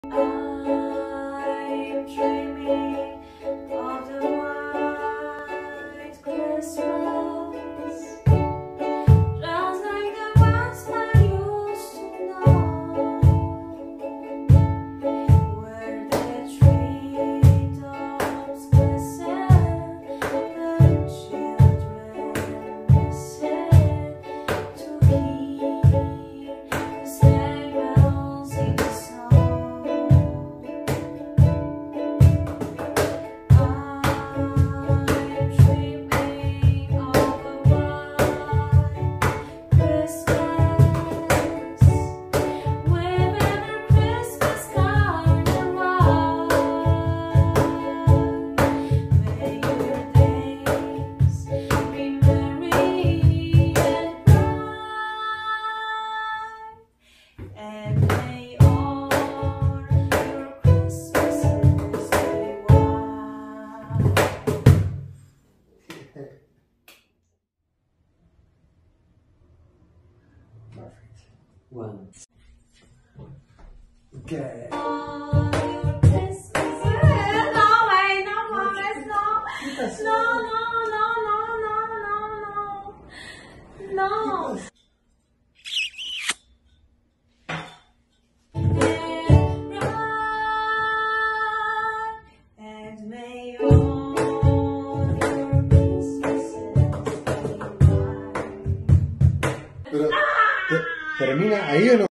I'm dreaming of the white Christmas, just like the ones I used to know, where the treetops glisten, the children listen to hear the sleigh bells sing the song. Perfect. One. Okay. No, wait, no more, let's no. No. And may all your Christmases be white. Pero, ¿termina ahí o no?